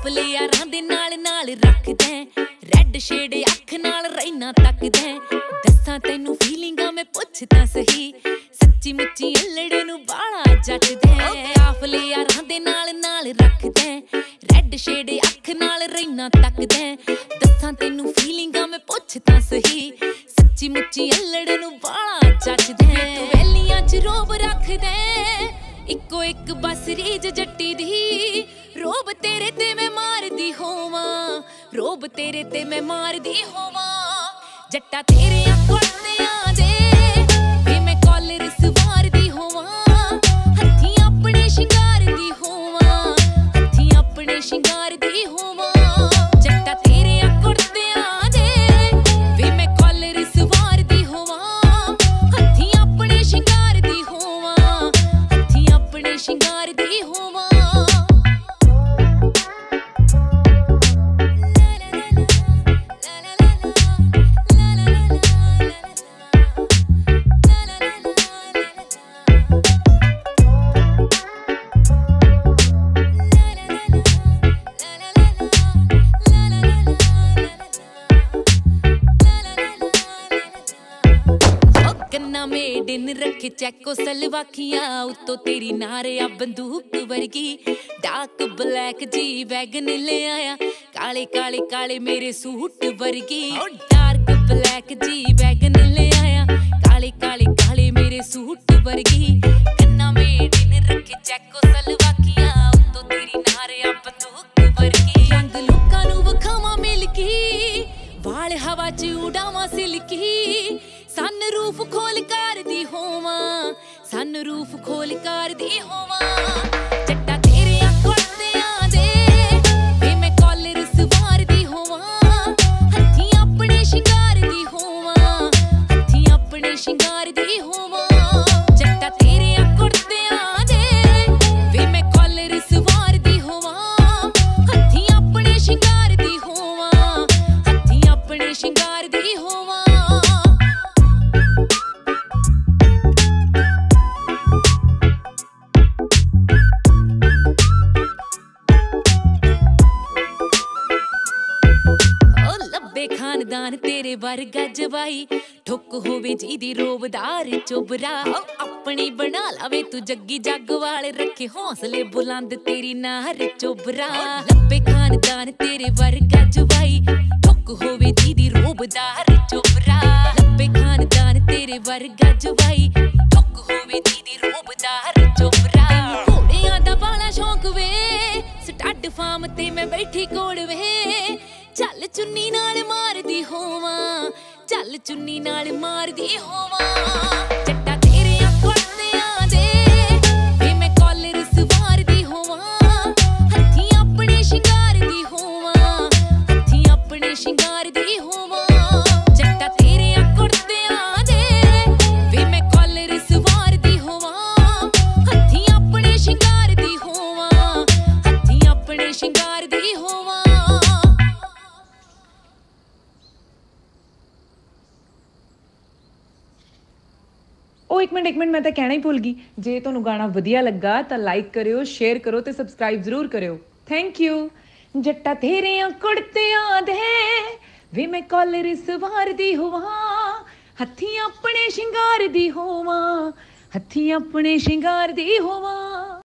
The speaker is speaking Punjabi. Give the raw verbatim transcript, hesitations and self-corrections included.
ਕਾਫਲੇ ਯਾਰਾਂ ਦੇ ਨਾਲ ਨਾਲ ਰੱਖਦਾ ਰੈਡ ਸ਼ੇਡ ਅੱਖ ਨਾਲ ਰਹਿਣਾ ਤੱਕਦਾ ਦੱਸਾਂ ਤੈਨੂੰ ਫੀਲਿੰਗਾਂ ਮੈਂ ਪੁੱਛ ਤਾਂ ਸਹੀ ਸੱਚੀ ਮੁੱਚੀ ਅਲੜ ਨੂੰ ਬਾਲਾ ਜੱਟਦਾ ਕਾਫਲੇ ਯਾਰਾਂ ਦੇ ਨਾਲ ਨਾਲ ਰੱਖਦਾ ਰੈਡ ਸ਼ੇਡ ਅੱਖ ਨਾਲ ਰਹਿਣਾ ਤੱਕਦਾ ਦੱਸਾਂ ਤੈਨੂੰ ਫੀਲਿੰਗਾਂ ਮੈਂ ਪੁੱਛ ਤਾਂ ਸਹੀ ਸੱਚੀ ਮੁੱਚੀ ਅਲੜ ਨੂੰ ਬਾਲਾ ਜੱਟਦਾ ਤੂੰ ਵੈਲੀਆਂ ਚ ਰੋਬ ਰੱਖਦਾ ਇੱਕੋ ਇੱਕ ਬਸ ਰੀਜ ਜੱਟੀ ਦੀ ਰੋਬ ਤੇਰੇ ਤੇ ਮੈਂ ਮਾਰਦੀ ਹੋਵਾਂ ਰੋਬ ਤੇਰੇ ਤੇ ਮੈਂ ਮਾਰਦੀ ਹੋਵਾਂ ਜੱਟਾ ਤੇਰੇ ਕੁੜਤਿਆਂ ਦੇ ਵੇ ਮੈਂ ਕਾਲਰ ਸਵਾਰਦੀ ਹੋਵਾਂ ਹੱਥੀਂ ਆਪਣੇ ਸ਼ਿੰਗਾਰ ਦੀ ਹੋਵਾਂ ਹੱਥੀਂ ਆਪਣੇ ਸ਼ਿੰਗਾਰ ਦੀ ਹੋਵਾਂ ਜੱਟਾ ਤੇਰੇ ਕੁੜਤਿਆਂ ਦੇ ਵੇ ਮੈਂ ਕਾਲਰ ਸਵਾਰਦੀ ਹੋਵਾਂ ਹੱਥੀਂ ਆਪਣੇ ਸ਼ਿੰਗਾਰ ਦੀ ਹੋਵਾਂ ਹੱਥੀਂ ਆਪਣੇ ਸ਼ਿੰਗਾਰ ਦੀ ਹੋਵਾਂ ਕੰਨਾ ਮੇਡਨ ਰੱਖ ਚੈਕੋ ਸਲਵਾਖੀਆਂ ਉੱਤੋਂ ਤੇਰੀ ਨਾਰਿਆ ਬੰਦੂਕ ਵਰਗੀ ਡਾਰਕ ਬਲੈਕ ਜੀ ਵੈਗਨ ਲੈ ਆਇਆ ਕਾਲੇ ਕਾਲੇ ਕਾਲੇ ਮੇਰੇ ਸੂਟ ਵਰਗੀ ਡਾਰਕ ਬਲੈਕ ਜੀ ਵੈਗਨ ਲੈ ਆਇਆ ਕਾਲੇ ਕਾਲੇ ਕਾਲੇ ਮੇਰੇ ਸੂਟ ਵਰਗੀ ਕੰਨਾ ਮੇਡਨ ਰੱਖ ਚੈਕੋ ਸਲਵਾਖੀਆਂ ਉੱਤੋਂ ਤੇਰੀ ਨਾਰਿਆ ਬੰਦੂਕ ਵਰਗੀ ਰੰਗ ਲੋਕਾਂ ਨੂੰ ਵਿਖਾਵਾਂ ਮਿਲ ਕੇ ਵਾਲ ਹਵਾ ਚ ਉਡਾਵਾਂ ਸਿਲਕੀ ਸਨ ਰੂਫ ਖੋਲ ਕਰਦੀ ਹੋਵਾਂ ਸਨ ਰੂਫ ਖੋਲ ਕਰਦੀ ਹੋਵਾਂ ਜੱਟਾ ਤੇਰੇ ਕੁੜਤਿਆਂ ਦੇ ਵੇ ਮੈਂ ਕਾਲਰ ਸਵਾਰਦੀ ਹੋਵਾਂ ਹੱਥੀਂ ਆਪਣੇ ਸ਼ਿੰਗਾਰ ਦੀ ਹੋਵਾਂ ਹੱਥੀਂ ਆਪਣੇ ਸ਼ਿੰਗਾਰ ਦੀ ਹੋਵਾਂ ਜੱਟਾ ਤੇਰੇ ਕੁੜਤਿਆਂ ਦੇ ਵੇ ਮੈਂ ਕਾਲਰ ਸਵਾਰਦੀ ਹੋਵਾਂ ਹੱਥੀਂ ਆਪਣੇ ਸ਼ਿੰਗਾਰ ਦੀ ਹੋਵਾਂ ਹੱਥੀਂ ਆਪਣੇ ਸ਼ਿੰਗਾਰ ਦੀ ਹੋਵਾਂ ਖਾਨਦਾਨ ਤੇਰੇ ਵਰਗਾ ਜਵਾਈ ਠੁੱਕ ਹੋਵੇ ਜਿਹਦੀ ਰੋਬਦਾਰ ਚੋਬਰਾ ਆਪਣੀ ਬਣਾ ਲਾਵੇ ਤੂੰ ਜੱਗੀ ਜੱਗ ਵਾਲੇ ਰੱਖੇ ਹੌਸਲੇ ਬੁਲੰਦ ਤੇਰੀ ਨਾਰ ਚੋਬਰਾ ਲੱਭੇ ਖਾਨਦਾਨ ਤੇਰੇ ਵਰਗਾ ਜਵਾਈ ਠੁੱਕ ਹੋਵੇ ਜਿਹਦੀ ਰੋਬਦਾਰ ਚੋਬਰਾ ਲੱਭੇ ਖਾਨਦਾਨ ਤੇਰੇ ਵਰਗਾ ਜਵਾਈ ਠੁੱਕ ਹੋਵੇ ਜਿਹਦੀ ਰੋਬਦਾਰ ਚੋਬਰਾ ਘੋੜਿਆਂ ਦਾ ਬਾਲਾ ਸ਼ੌਂਕ ਵੇ ਸਟੱਡ ਫਾਰਮ ਤੇ ਮੈਂ ਬੈਠੀ ਕੋੜ ਵੇ ਚੱਲ ਚੁੰਨੀ ਨਾਲ ਮਾਰਦੀ ਹੋਵਾਂ ਚੱਲ ਚੁੰਨੀ ਨਾਲ ਮਾਰਦੀ ਹੋਵਾਂ ਜੱਟਾ ਤੇਰੇ ਕੁੜਤਿਆਂ ਦੇ ਵੇ ਮੈਂ ਕਾਲਰ ਸਵਾਰਦੀ ਹੋਵਾਂ ਹੱਥੀਂ ਆਪਣੇ ਸ਼ਿੰਗਾਰ ਦੀ ਹੋਵਾਂ ਹੱਥੀਂ ਆਪਣੇ ਸ਼ਿੰਗਾਰ ਦੀ ਹੋਵਾਂ ਜੱਟਾ ਤੇਰੇ ਕੁੜਤਿਆਂ ਦੇ ਵੇ ਮੈਂ ਕਾਲਰ ਸਵਾਰਦੀ ਹੋਵਾਂ ਹੱਥੀਂ ਆਪਣੇ ਸ਼ਿੰਗਾਰ ਦੀ ਹੋਵਾਂ ਹੱਥੀਂ ਆਪਣੇ ਸ਼ਿੰਗਾਰ ਦੀ ਹੋਵਾਂ ਉਹ ਇੱਕ ਮਿੰਟ ਇੱਕ ਮਿੰਟ ਮੈਂ ਤਾਂ ਕਹਿਣਾ ਹੀ ਭੁੱਲ ਗਈ ਜੇ ਤੁਹਾਨੂੰ ਗਾਣਾ ਵਧੀਆ ਲੱਗਾ ਤਾਂ ਲਾਈਕ ਕਰਿਓ ਸ਼ੇਅਰ ਕਰੋ ਤੇ ਸਬਸਕ੍ਰਾਈਬ ਜ਼ਰੂਰ ਕਰਿਓ ਥੈਂਕ ਯੂ ਜੱਟਾ ਤੇਰਿਆਂ ਕੁੜਤਿਆਂ ਦੇ ਵੇ ਮੈਂ ਕਾਲਰ ਸਵਾਰਦੀ ਹੋਵਾਂ ਹੱਥੀਂ ਆਪਣੇ ਸ਼ਿੰਗਾਰ ਦੀ ਹੋਵਾਂ ਹੱਥੀਂ ਆਪਣੇ ਸ਼ਿੰਗਾਰ ਦੀ ਹੋਵਾਂ